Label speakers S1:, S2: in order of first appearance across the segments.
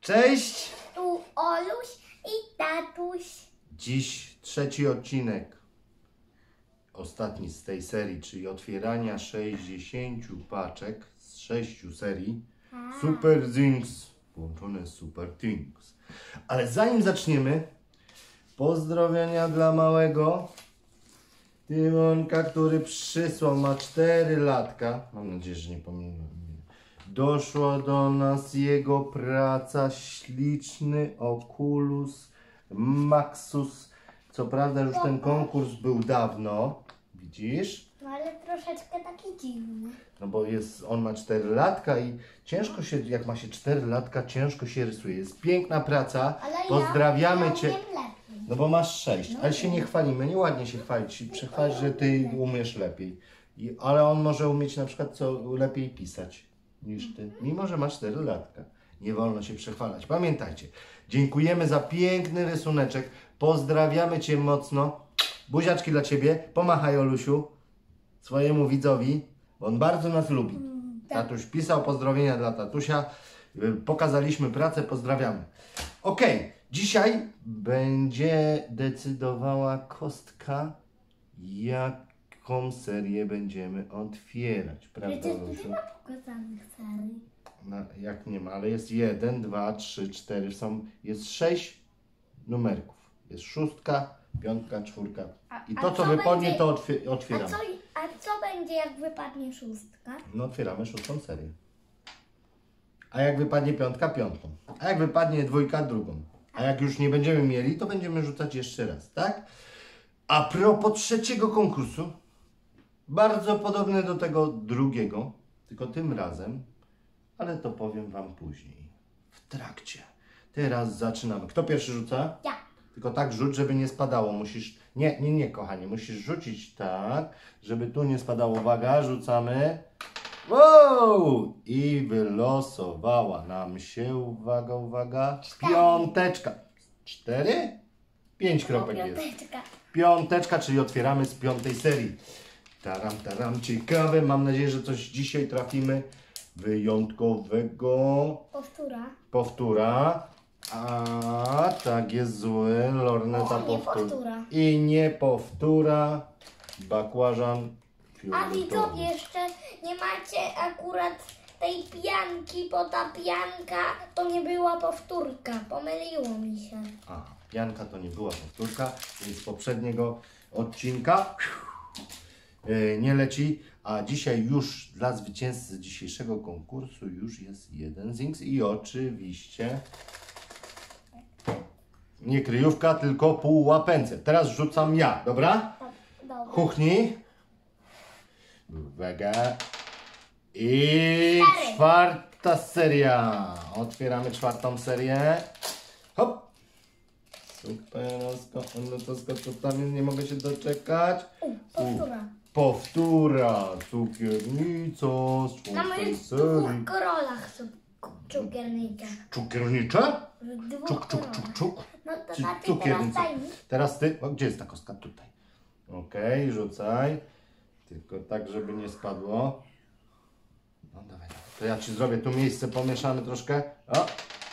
S1: Cześć!
S2: Tu Oluś i tatuś.
S1: Dziś trzeci odcinek. Ostatni z tej serii, czyli otwierania 60 paczek z 6 serii. Super Things połączone z Super Things. Ale zanim zaczniemy, pozdrowienia dla małego Tymonka, który przysłał, ma 4 latka. Mam nadzieję, że nie pomyliłem. Doszła do nas jego praca, śliczny Oculus Maxus. Co prawda już ten konkurs był dawno, widzisz?
S2: No ale troszeczkę taki dziwny.
S1: No bo on ma 4 latka i ciężko się, jak ma się 4 latka, ciężko się rysuje. Jest piękna praca,
S2: Ale
S1: pozdrawiamy
S2: ja
S1: Cię.
S2: umiem lepiej.
S1: No bo masz 6, ale się nie chwalimy, nieładnie się chwalić. Przechwalić, że Ty umiesz lepiej. Ale on może umieć na przykład lepiej pisać niż Ty, mimo że masz 4 latka. Nie wolno się przechwalać. Pamiętajcie, dziękujemy za piękny rysuneczek. Pozdrawiamy Cię mocno. Buziaczki dla Ciebie. Pomachaj, Olusiu, swojemu widzowi, bo on bardzo nas lubi. Tatuś pisał pozdrowienia dla tatusia. Pokazaliśmy pracę, pozdrawiamy. Okej, dzisiaj będzie decydowała kostka, jaką serię będziemy otwierać. Prawda,
S2: Przecież tu
S1: Olusiu?
S2: nie ma pokazanych serii.
S1: No, jak nie ma, ale jest 1, 2, 3, 4, jest 6 numerków. Jest 6, 5, 4. I to, co wypadnie, to otwieramy.
S2: A co będzie, jak wypadnie 6?
S1: No, otwieramy 6 serię. A jak wypadnie 5, 5. A jak wypadnie 2, 2. A jak już nie będziemy mieli, to będziemy rzucać jeszcze raz, tak? A propos trzeciego konkursu, bardzo podobny do tego drugiego, tylko tym razem, ale to powiem Wam później, w trakcie. Teraz zaczynamy. Kto pierwszy rzuca?
S2: Ja.
S1: Tylko tak rzuć, żeby nie spadało. Musisz... Nie, kochanie. Musisz rzucić tak, żeby tu nie spadało. Uwaga, rzucamy. Wow! I wylosowała nam się, uwaga,
S2: 4.
S1: piąteczka. 4? 5 kropek jest. Piąteczka, czyli otwieramy z 5 serii. Taram, ciekawe. Mam nadzieję, że coś dzisiaj trafimy wyjątkowego. Powtóra. A tak jest zły. Lorneta powtóra. I nie powtóra. Bakłażan.
S2: A widzowie, jeszcze nie macie akurat tej pianki, bo ta pianka to nie była powtórka. Pomyliło mi się.
S1: A, pianka to nie była powtórka, więc z poprzedniego odcinka nie leci. A dzisiaj już dla zwycięzcy dzisiejszego konkursu już jest 1 Things i oczywiście nie kryjówka, tylko półłapęce. Teraz rzucam ja, dobra?
S2: Dobra.
S1: Kuchni. Uwaga. I 4. seria. Otwieramy 4. serię. Hop. Superosko, to tam nie mogę się doczekać. Powtóra. Cukiernica z 4.
S2: Mamy w
S1: serii.
S2: 2 rolach cukiernicze.
S1: Cukiernicze?
S2: W 2
S1: Czuk.
S2: No to
S1: Czy
S2: taty,
S1: cukiernica.
S2: teraz daj mi.
S1: Teraz Ty. O, gdzie jest ta kostka? Tutaj. Okej, rzucaj. Tylko tak, żeby nie spadło. No dawaj. To ja Ci zrobię tu miejsce, pomieszamy troszkę. O!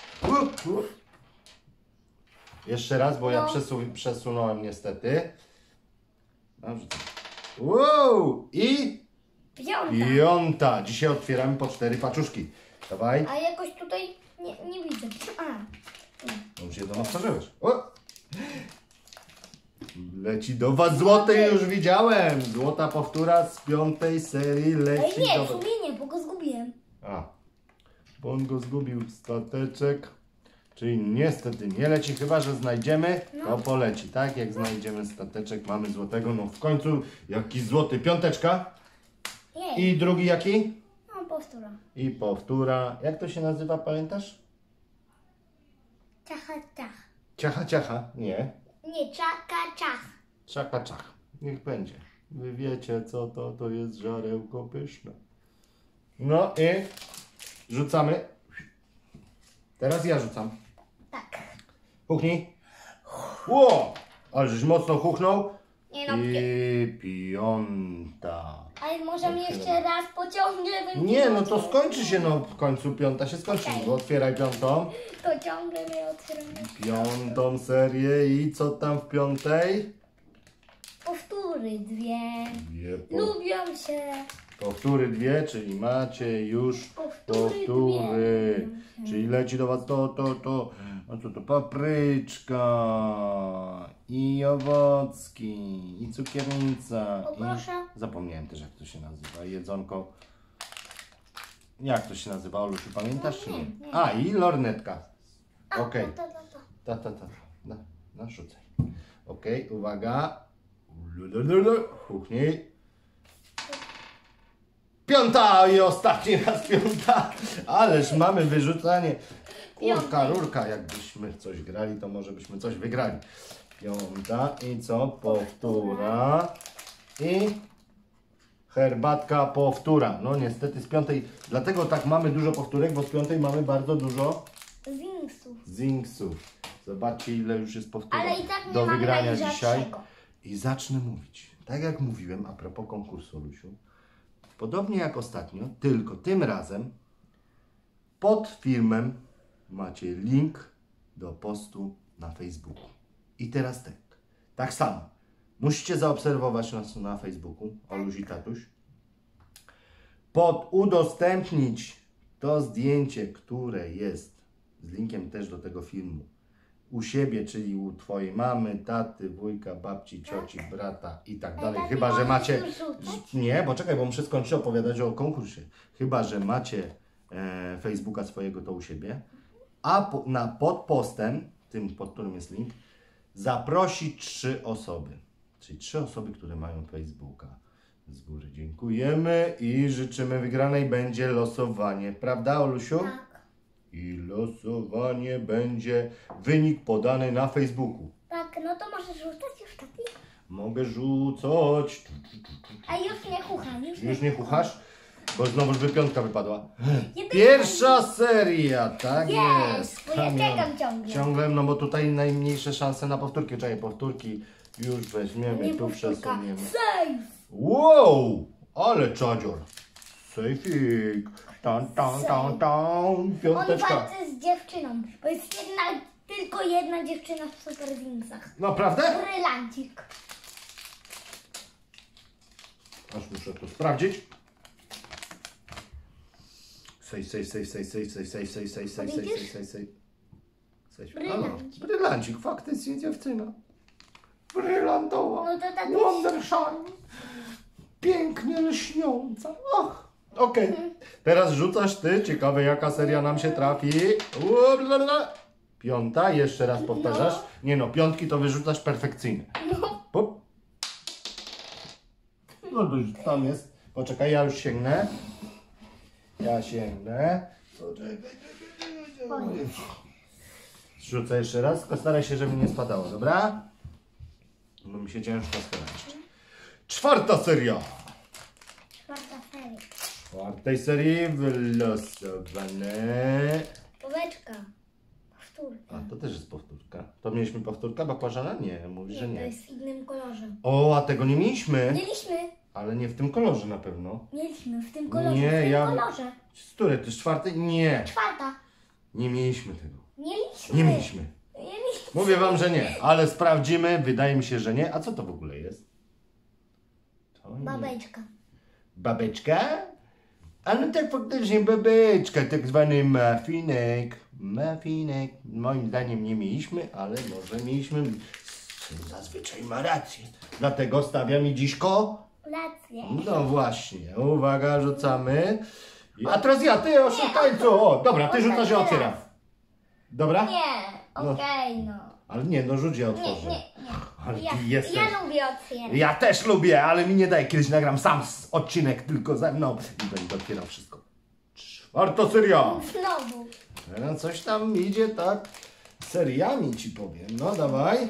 S1: Jeszcze raz, bo ja przesunąłem niestety. No, rzucam. Wow! I 5. Dzisiaj otwieramy po 4 paczuszki. Dawaj.
S2: A jakoś tutaj nie widzę.
S1: No już jedno nastarzałeś. O! Leci do Was złoty, już widziałem. Złota powtóra z 5. serii leci
S2: nie,
S1: do
S2: w
S1: Was.
S2: sumie nie, bo go zgubiłem.
S1: A, bo on go zgubił, stateczek. Czyli niestety nie leci, chyba że znajdziemy, to poleci. Tak, jak znajdziemy stateczek, mamy złotego. No w końcu jaki złoty, 5. I drugi jaki?
S2: No, powtóra.
S1: I powtóra. Jak to się nazywa, pamiętasz? Ciacha. Nie.
S2: Nie, czach.
S1: Czach. Niech będzie. Wy wiecie, co to jest żarełko pyszne. No i rzucamy. Teraz ja rzucam.
S2: Tak.
S1: Huchnij. Ło! Ale żeś mocno huchnął.
S2: Nie no,
S1: I 5.
S2: Ale możemy jeszcze raz pociągnę.
S1: Nie, no to skończy się, no w końcu piąta się skończy.
S2: Okej.
S1: Bo otwieraj piątą.
S2: To ciągle mnie otwieramy.
S1: Piątą serię i co tam w piątej?
S2: Powtóry dwie.
S1: Dwie
S2: Lubią się.
S1: powtóry dwie, czyli macie już
S2: Powtóry
S1: powtóry.
S2: dwie.
S1: Czyli leci do was to. A co to? Papryczka i owocki i cukiernica.
S2: Poproszę.
S1: I... Zapomniałem też jak to się nazywa. Jedzonko. Jak to się nazywa, Olusiu? Pamiętasz czy nie?
S2: Nie.
S1: A i lornetka. Okej.
S2: To.
S1: Narzucaj. Okej, uwaga. Kuchnij. Piąta i ostatni raz piąta. Ależ mamy wyrzucanie. Kurka, rurka. Jakbyśmy coś grali, to może byśmy coś wygrali. Piąta i co? Powtóra. I herbatka powtóra. No niestety z piątej, dlatego tak mamy dużo powtórek, bo z piątej mamy bardzo dużo
S2: Zingsów.
S1: zingsów. Zobaczcie ile już jest powtórek
S2: Ale i tak nie
S1: do
S2: mamy
S1: wygrania
S2: najrzadszego.
S1: dzisiaj. I zacznę mówić. Tak jak mówiłem a propos konkursu, Olusiu. Podobnie jak ostatnio, tylko tym razem pod filmem macie link do postu na Facebooku. I teraz tak samo. Musicie zaobserwować nas na Facebooku, Oluś i Tatuś. Udostępnić to zdjęcie, które jest z linkiem też do tego filmu u siebie, czyli u twojej mamy, taty, wujka, babci, cioci, brata i tak dalej.
S2: taty
S1: Chyba, że
S2: możesz
S1: macie...
S2: już rzucać?
S1: Nie, bo czekaj, bo muszę skończyć opowiadać o konkursie. Chyba, że macie Facebooka swojego to u siebie, a pod postem, tym pod którym jest link, zaprosić 3 osoby. Czyli 3 osoby, które mają Facebooka. Z góry dziękujemy i życzymy wygranej. Będzie losowanie. Prawda, Olusiu?
S2: Tak.
S1: I losowanie będzie wynik podany na Facebooku.
S2: Tak, no to możesz rzucać już taki.
S1: Mogę rzucać.
S2: A już nie chucham.
S1: Już nie chuchasz? Bo znowuż by piątka wypadła.
S2: Jeden
S1: Pierwsza seria, tak
S2: Jest,
S1: jest.
S2: bo ja
S1: Kamil.
S2: czekam ciągle.
S1: Ciągle, no bo tutaj najmniejsze szanse na powtórki. Czekaj, powtórki już weźmiemy,
S2: Nie
S1: tu
S2: powtórka.
S1: przesuniemy.
S2: Safe.
S1: Wow, ale czadzior. Sejfik.
S2: On
S1: Piąteczka.
S2: walczy z dziewczyną, bo jest tylko jedna dziewczyna w Super Wingsach.
S1: Naprawdę?
S2: Brylancik.
S1: Aż muszę to sprawdzić.
S2: Brylancik.
S1: Brylancik, faktycznie dziewczyna. Brylantowa.
S2: No to tatuś.
S1: Wondershine. Pięknie lśniąca. Och. Okej. Teraz rzucasz ty. Ciekawe jaka seria nam się trafi. Piąta. Jeszcze raz powtarzasz. Nie no, piątki to wyrzucasz perfekcyjnie.
S2: No.
S1: Pop. No to już tam jest. Poczekaj, ja już sięgnę. Ja sięgnę. Poczekaj. Rzucę jeszcze raz, tylko staraj się, żeby nie spadało, dobra? Bo mi się ciężko schylać. Czwarta seria.
S2: Czwarta seria.
S1: W czwartej serii wylosowane.
S2: Poweczka. Powtórka.
S1: A, to też jest powtórka. To mieliśmy powtórka bakłażana? Nie, mówisz, że
S2: To
S1: nie.
S2: jest w innym kolorze.
S1: O, a tego nie mieliśmy.
S2: Mieliśmy.
S1: Ale nie w tym kolorze na pewno.
S2: Mieliśmy w tym kolorze.
S1: Nie,
S2: w tym
S1: ja-
S2: kolorze.
S1: Z której? To jest czwarty? Nie.
S2: Czwarta.
S1: Nie mieliśmy tego.
S2: Mieliśmy.
S1: Nie mieliśmy.
S2: Mieliśmy.
S1: Mówię wam, że nie, ale sprawdzimy. Wydaje mi się, że nie. A co to w ogóle jest? To nie.
S2: Babeczka.
S1: Babeczka? A no tak faktycznie babeczka, tak zwany muffinek. Muffinek. Moim zdaniem nie mieliśmy, ale może mieliśmy. Zazwyczaj ma rację. Dlatego stawia mi dziśko.
S2: Rację.
S1: No właśnie. Uwaga, rzucamy. A teraz ja, ty oszukańcu. O, dobra, ty rzucasz, ja otwieram. Dobra?
S2: Nie. Okej, no.
S1: Ale nie, no rzuć, ja
S2: Nie,
S1: otworzę.
S2: nie,
S1: Ale
S2: nie.
S1: ty jesteś.
S2: Ja lubię otwierać.
S1: Ja też lubię, ale mi nie daj. Kiedyś nagram sam odcinek tylko ze mną i będę otwierał wszystko. Czwarta seria.
S2: Znowu.
S1: Coś tam idzie tak seriami ci powiem. No dawaj.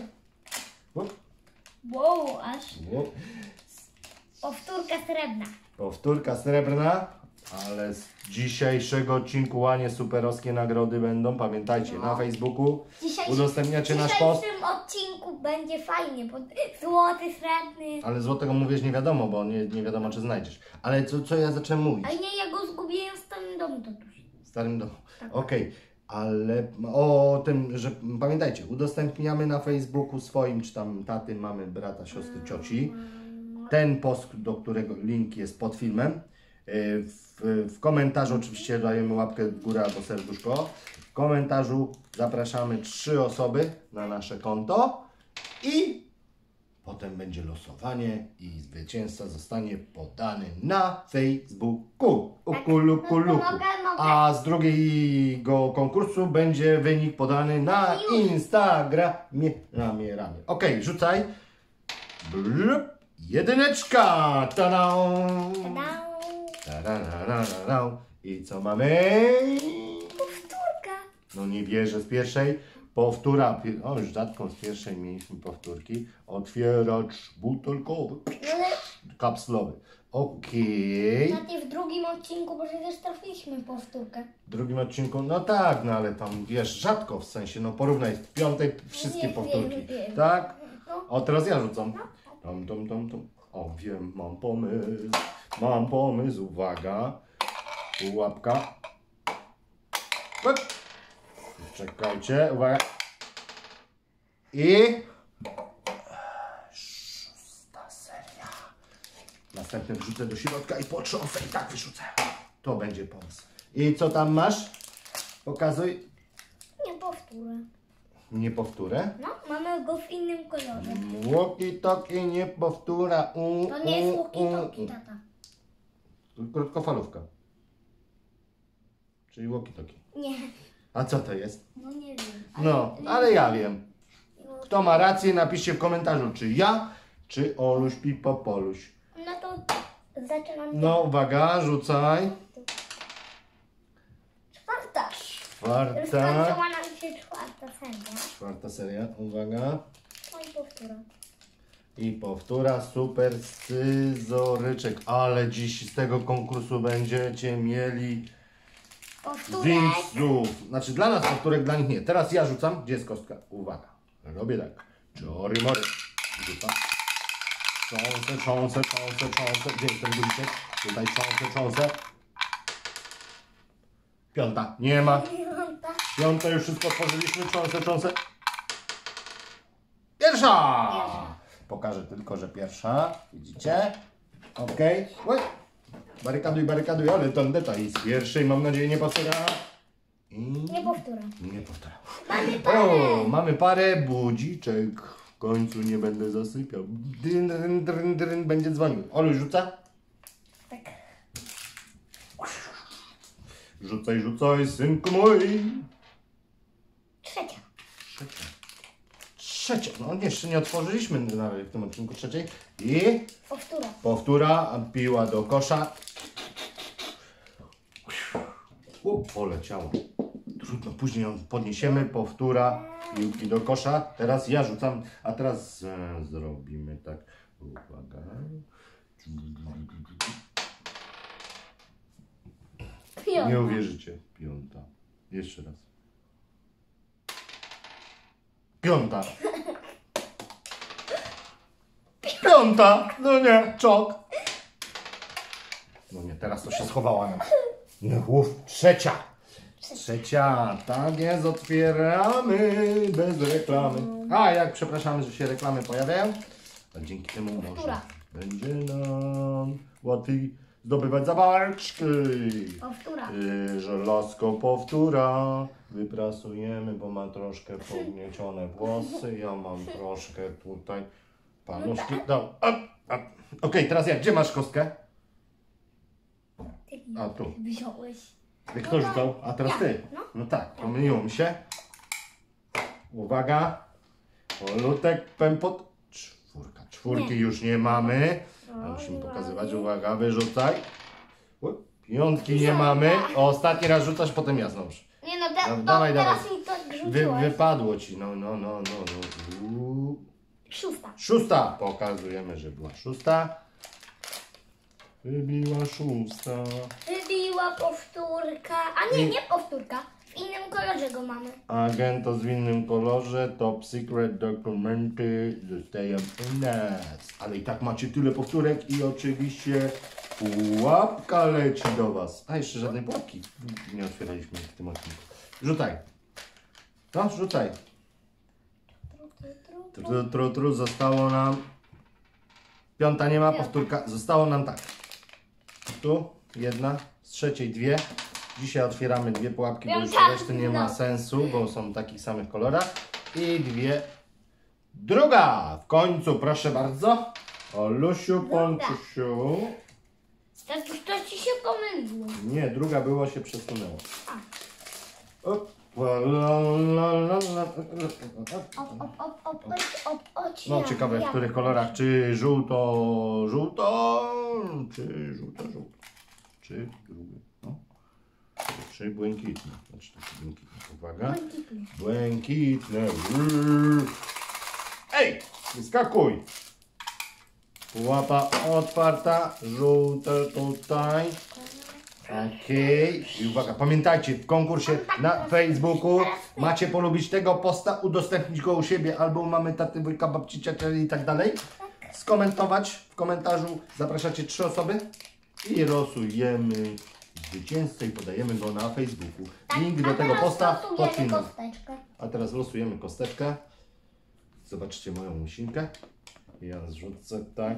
S2: Wow, aż
S1: O,
S2: powtórka srebrna.
S1: powtórka srebrna. Ale z dzisiejszego odcinku łanie superowskie nagrody będą. Pamiętajcie, na Facebooku udostępniacie nasz post.
S2: W dzisiejszym odcinku będzie fajnie, bo złoty, srebrny.
S1: Ale złotego mówisz nie wiadomo, bo nie wiadomo czy znajdziesz. Ale co ja zacząłem mówić?
S2: A nie, ja go zgubiłem w starym domu, tatuś.
S1: W starym domu.
S2: Tak.
S1: Okej, ale o tym, że pamiętajcie, udostępniamy na Facebooku swoim, czy tam taty, mamy, brata, siostry, cioci. Ten post, do którego link jest pod filmem. W komentarzu oczywiście dajemy łapkę w górę albo serduszko. W komentarzu zapraszamy 3 osoby na nasze konto i potem będzie losowanie i zwycięzca zostanie podany na Facebooku. Luku.
S2: Mogę.
S1: A z drugiego konkursu będzie wynik podany na Instagramie. Ramię. Okej, rzucaj. Blup. Jedyneczka! Tada!
S2: Tadam.
S1: I co mamy?
S2: Powtórka.
S1: No nie bierze z pierwszej. Powtóra. O, już rzadko z pierwszej mieliśmy powtórki. Otwieracz butelkowy.
S2: Ale
S1: Kapslowy. Okej.
S2: w drugim odcinku, bo przecież trafiliśmy powtórkę.
S1: W drugim odcinku, no tak, no ale tam wiesz, rzadko w sensie, no porównaj w piątej wszystkie
S2: Nie,
S1: powtórki.
S2: wiem.
S1: Tak?
S2: No.
S1: O, teraz ja rzucam. Tam. O, wiem, mam pomysł, uwaga. Pułapka. Pyk. Czekajcie, uwaga. I 6. seria. Następny wrzucę do środka i potrząsę i tak wyrzucę. To będzie pomysł. I co tam masz? Pokazuj.
S2: Nie powtórę.
S1: Nie powtórę.
S2: No, mamy go w innym kolorze.
S1: Walkie-talkie nie powtóra.
S2: To nie jest walkie-talkie, tata.
S1: Krótkofalówka. Czyli walkie-talkie.
S2: Nie,
S1: A co to jest?
S2: no nie wiem.
S1: No, ale ja wiem. Kto ma rację, napiszcie w komentarzu, czy ja, czy Oluś Pipo Poluś.
S2: No to zaczynam.
S1: No, uwaga, rzucaj.
S2: Czwarta.
S1: Czwarta.
S2: Skończyła nam się czwarta seria.
S1: Czwarta seria, uwaga.
S2: No i powtóra.
S1: I powtóra, super scyzoryczek. Ale dziś z tego konkursu będziecie mieli
S2: Powtórek.
S1: widzów. Znaczy dla nas powtórek, dla nich nie. Teraz ja rzucam. Gdzie jest kostka? Uwaga. Robię tak. Czory mory. Rzucam. Cząsę. Gdzie jest ten guliczek? Tutaj cząsę. Piąta. Nie ma.
S2: Piąta.
S1: Piąta już wszystko otworzyliśmy. Cząsę. Pierwsza! Pokażę tylko, że pierwsza. Widzicie? Okej. Oj. Barykaduj, ale tandeta i z pierwszej, mam nadzieję, nie powtóra. I...
S2: Nie powtóra.
S1: Nie powtóra.
S2: Mamy parę.
S1: O, mamy parę, budziczek. W końcu nie będę zasypiał. Dryn, będzie dzwonił. Olu, rzuca?
S2: Tak.
S1: Rzucaj, synku mój.
S2: Trzecia.
S1: Trzecia. No jeszcze nie otworzyliśmy w tym odcinku trzeciej. I
S2: Powtóra.
S1: piła do kosza. Poleciało. Trudno, później ją podniesiemy. Powtóra, piłki do kosza. Teraz ja rzucam, a teraz zrobimy tak. Uwaga.
S2: Piąta.
S1: Nie uwierzycie. Piąta. Jeszcze raz. Piąta. Piąta. No nie, czok. No nie, teraz to się schowała nam. No, trzecia. Trzecia, tak jest, otwieramy bez reklamy. A jak przepraszamy, że się reklamy pojawiają, a dzięki temu może będzie nam łatwiej zdobywać zawarczki.
S2: Powtóra.
S1: Żelazko powtóra. Wyprasujemy, bo ma troszkę podniecione włosy. Ja mam troszkę tutaj paluszki. No, Okej, teraz jak? Gdzie masz kostkę? A tu.
S2: Wziąłeś.
S1: Kto rzucał? A teraz ty. No tak, pomyliło mi się. Uwaga. Polutek, pępot. Czwórki już nie mamy. A musimy pokazywać. Uwaga, wyrzucaj. Piątki nie mamy. Ostatni raz rzucasz, potem ja znowu.
S2: Nie no,
S1: Dawaj.
S2: teraz mi to rzuciłeś.
S1: Wypadło ci. No.
S2: Szósta.
S1: Szósta. Pokazujemy, że była szósta. Wybiła 6.
S2: Wybiła powtórka. A nie powtórka. W innym kolorze go mamy.
S1: Agento w innym kolorze, top secret dokumenty zostają u nas. Ale i tak macie tyle powtórek i oczywiście pułapka leci do was. A jeszcze żadnej pułapki nie otwieraliśmy w tym odcinku. Rzucaj. No, rzucaj. Zostało nam... Piąta nie ma, powtórka. Zostało nam tak. Tu jedna, z trzeciej dwie. Dzisiaj otwieramy dwie pułapki, bo już reszty nie ma sensu, bo są w takich samych kolorach. I dwie. Druga! W końcu, proszę bardzo. Olusiu, Ponczusiu.
S2: To ci się pomyliło.
S1: Nie, druga było, się przesunęło. No ciekawe, w których kolorach, czy żółto, czy żółto, czy drugie, no. Czy błękitne, znaczy takie błękitne, uwaga, błękitne, ej, wyskakuj, pułapa otwarta, żółte tutaj. Okej. I uwaga, pamiętajcie, w konkursie na Facebooku macie polubić tego posta, udostępnić go u siebie, albo mamy taty, wujka, babci, ciocię i tak dalej. Skomentować w komentarzu, zapraszacie 3 osoby i losujemy zwycięzcę i podajemy go na Facebooku. Link do tego posta pod filmem. A teraz losujemy kosteczkę. Zobaczcie moją musinkę. Ja zrzucę tak.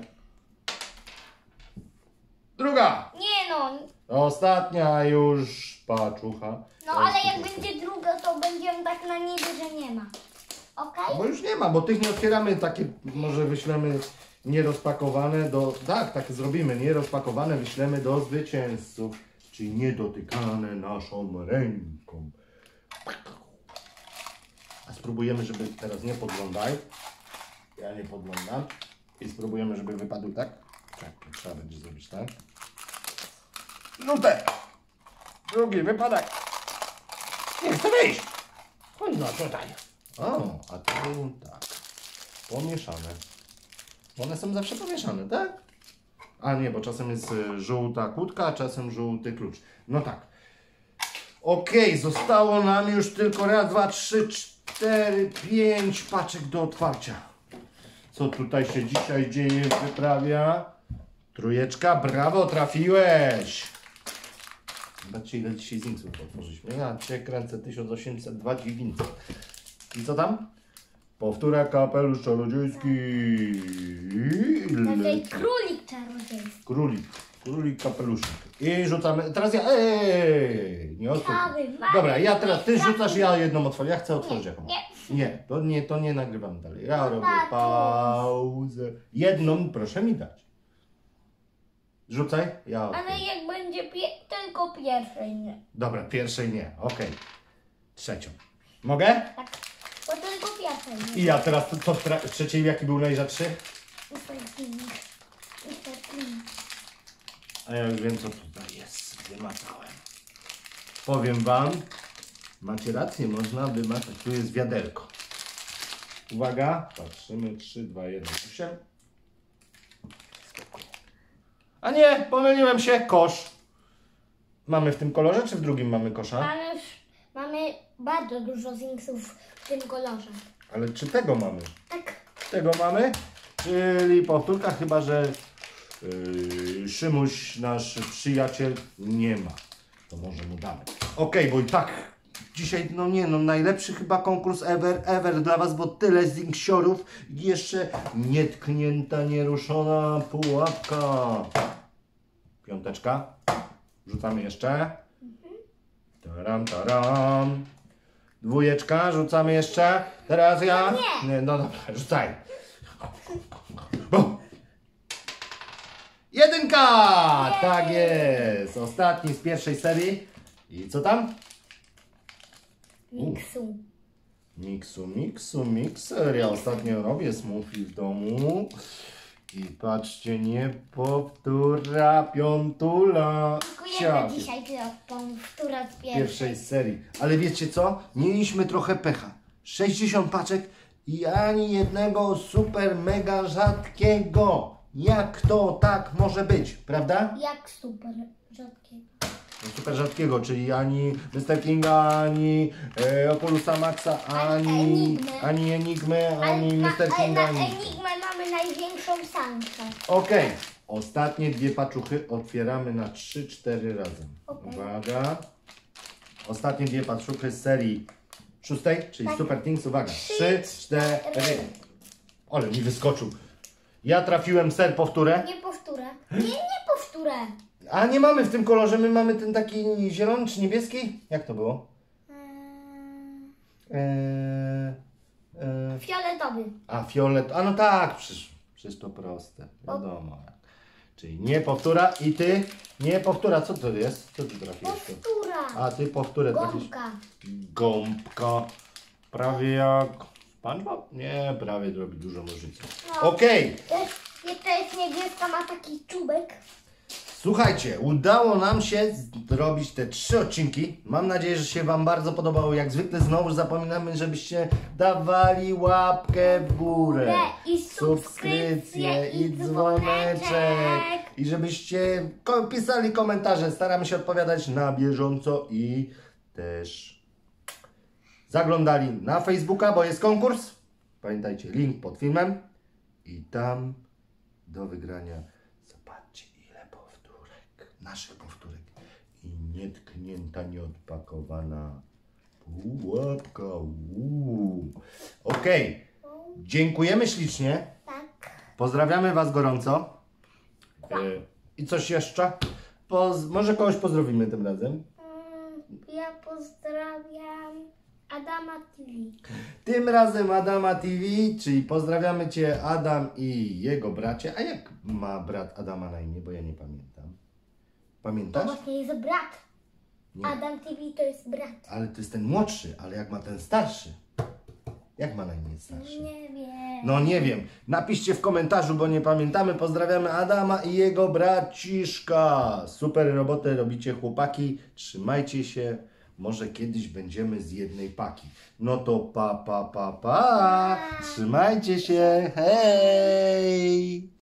S1: Druga!
S2: Nie no.
S1: Ostatnia już paczucha.
S2: No ale jak będzie druga, to będziemy tak na niby, że nie ma. Okej?
S1: Bo już nie ma, bo tych nie otwieramy, takie może wyślemy nierozpakowane do... Tak, tak zrobimy, nierozpakowane wyślemy do zwycięzców, czyli niedotykane naszą ręką. A spróbujemy, żeby teraz nie podglądaj. Ja nie podglądam. I spróbujemy, żeby wypadł tak. Tak, trzeba będzie zrobić tak. Żółte! Drugi, wypadaj! Nie chcę wyjść! Chodź no tutaj. O, a tu tak. Pomieszane. One są zawsze pomieszane, tak? A nie, bo czasem jest żółta kłódka, a czasem żółty klucz. No tak. Okej, zostało nam już tylko raz, 2, 3, 4, 5 paczek do otwarcia. Co tutaj się dzisiaj dzieje, wyprawia? Trójeczka, brawo, trafiłeś! Zobaczcie, ile dzisiaj zinksów otworzyliśmy. Ja cię kręcę 1829. I co tam? Powtórka, kapelusz czarodziejski.
S2: Tutaj królik czarodziejski.
S1: Królik kapeluszek. I rzucamy. Teraz ja. Nie otwórz.
S2: Cały,
S1: Dobra, ja teraz ty rzucasz, ja jedną otworzę. Ja chcę otworzyć jaką.
S2: Nie.
S1: To nie nagrywam dalej. Ja robię pauzę. Jedną proszę mi dać. Rzucaj. Ja.
S2: Ale jak będzie tylko pierwszej nie.
S1: Dobra, pierwszej nie. Okej. Trzecią. Mogę?
S2: Tak. Bo tylko pierwszej nie.
S1: I ja teraz to trzeciej jaki był najrzadszy? A ja już wiem, co tutaj jest. Wymacałem. Powiem wam, macie rację, można wymacać. Tu jest wiaderko. Uwaga, patrzymy. 3, 2, 1, 8. A nie, pomyliłem się. Kosz. Mamy w tym kolorze, czy w drugim mamy kosza?
S2: Mamy bardzo dużo zinksów w tym kolorze.
S1: Ale czy tego mamy?
S2: Tak.
S1: Tego mamy, czyli powtórka, chyba że Szymuś, nasz przyjaciel, nie ma. To może mu damy. Okej, bo i tak dzisiaj, najlepszy chyba konkurs ever dla was, bo tyle zinksiorów i jeszcze nietknięta, nieruszona pułapka. Piąteczka. Rzucamy jeszcze. Taram. Dwójeczka, rzucamy jeszcze. Teraz ja. Nie, no dobra, rzucaj. Bum. Jedynka! Tak jest. Ostatni z pierwszej serii. I co tam? Mikser. Ja ostatnio robię smoothie w domu. I patrzcie, nie powtóra piątula.
S2: Dziękujemy dzisiaj powtóra z
S1: Pierwszej serii. Ale wiecie co? Mieliśmy trochę pecha. 60 paczek i ani jednego super mega rzadkiego. Jak to tak może być, prawda?
S2: Jak super rzadkiego.
S1: No, super rzadkiego, czyli ani Mr. Kinga, ani Oculusa Maxa, ani Enigmy, ani Mr. Kinga.
S2: Ale na Enigmę mamy największą szansę.
S1: Okej. Ostatnie dwie paczuchy otwieramy na 3-4 razem.
S2: Okej.
S1: Uwaga. Ostatnie dwie paczuchy z serii 6, czyli
S2: Tak.
S1: Super Things. Uwaga. 3, 4. Ale mi wyskoczył. Ja trafiłem ser powtórę.
S2: Nie powtórę. Nie powtórę.
S1: A nie mamy w tym kolorze, my mamy ten taki zielony czy niebieski? Jak to było?
S2: Fioletowy.
S1: A fiolet, a no tak, przecież to proste, wiadomo. Czyli nie powtóra i ty nie powtóra. Co to jest? Co ty trafiłeś?
S2: Powtóra.
S1: A ty powtórę trafisz.
S2: Gąbka.
S1: Gąbka. Prawie jak SpongeBob? Nie, prawie robi dużo nożycy.
S2: No.
S1: Okej.
S2: To jest niebieska, ma taki czubek.
S1: Słuchajcie, udało nam się zrobić te 3 odcinki. Mam nadzieję, że się Wam bardzo podobało. Jak zwykle znowu zapominamy, żebyście dawali łapkę w górę,
S2: I subskrypcję, i dzwoneczek.
S1: I żebyście pisali komentarze. Staramy się odpowiadać na bieżąco i też zaglądali na Facebooka, bo jest konkurs. Pamiętajcie, link pod filmem i tam do wygrania. Zobaczcie, ile powtórek, naszych powtórek i nietknięta, nieodpakowana pułapka. Okej, dziękujemy ślicznie,
S2: Tak.
S1: pozdrawiamy Was gorąco. I coś jeszcze? Może kogoś pozdrowimy tym razem.
S2: Ja pozdrawiam Adama TV.
S1: Tym razem Adama TV, czyli pozdrawiamy Cię Adam i jego bracie. A jak ma brat Adama na imię, bo ja nie pamiętam.
S2: To
S1: Pamiętasz?
S2: właśnie jest brat.
S1: Nie.
S2: Adam TV to jest brat.
S1: Ale to jest ten młodszy, ale jak ma ten starszy? Jak ma na imię starszy?
S2: Nie wiem.
S1: No nie wiem. Napiszcie w komentarzu, bo nie pamiętamy. Pozdrawiamy Adama i jego braciszka. Super robotę robicie, chłopaki. Trzymajcie się. Może kiedyś będziemy z jednej paki. No to pa. Trzymajcie się. Hej!